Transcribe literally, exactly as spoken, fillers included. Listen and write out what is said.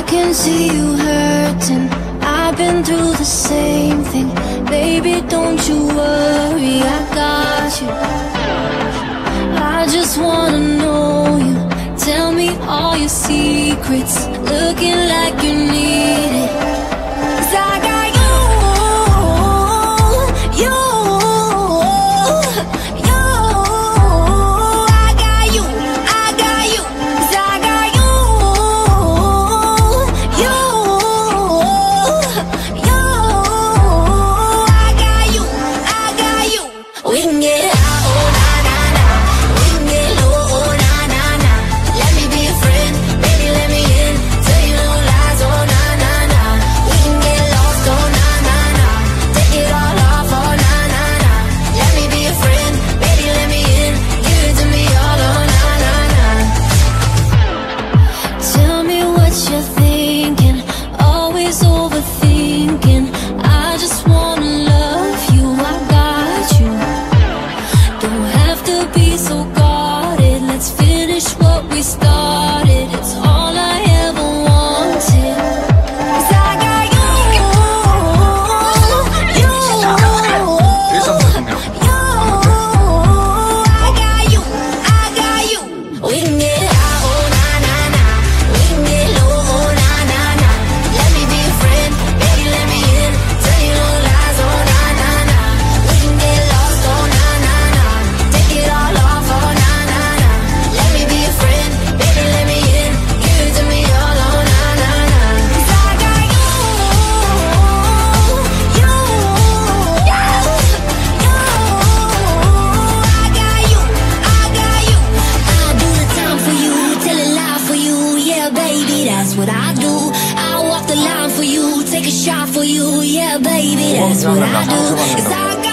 I can see you hurting. I've been through the same thing. Baby, don't you worry, I got you. I just wanna know you. Tell me all your secrets. Looking like you need it. 'Cause I got you, you, you. I got you, I got you. 'Cause I got you, you, you. I got you, I got you. We can get high, oh na na na. We can get low, oh na na na. Let me be a friend, baby, let me in. Tell you no lies, oh na na na. We can get lost, oh na na na. Take it all off, oh na na na. Let me be a friend, baby, let me in. Give it to me all, oh na na na. Tell me what you're thinking, always overthinking. I just wanna love you, I got you. Don't have to be so guarded. Let's finish what we started. It's all I ever wanted. 'Cause I got you, you, you. I got you, I got you. We can get high, oh na na na. We can get low, oh na na na. Let me be a friend, baby, let me in. Tell you no lies, oh na na na. We can get lost, oh na na na. Take it all off, oh na na na. Let me be a friend, baby, let me in. Give it to me all, oh na na na. 'Cause I got you, you, you, you. I got you, I got you. I'll do the time for you, tell a lie for you. Yeah, baby, that's what I do. I'll walk the line for you, take a shot for you. Yeah, baby, that's what I do. 'Cause I got